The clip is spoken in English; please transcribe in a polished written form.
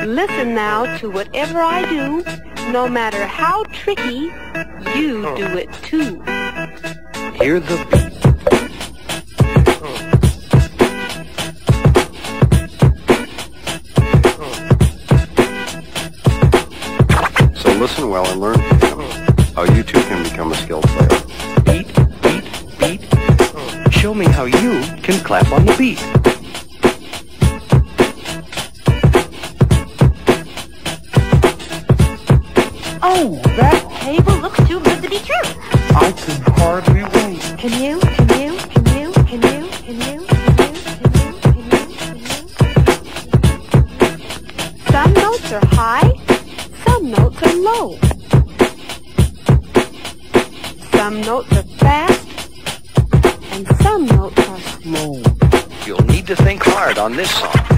Listen now to whatever I do, no matter how tricky, you do it too. Hear the beat. So listen well and learn how you too can become a skilled player. Beat, beat, beat. Show me how you can clap on the beat. Oh, that table looks too good to be true. I can hardly wait. Can you? Some notes are high, some notes are low. Some notes are fast, and some notes are slow. You'll need to think hard on this song.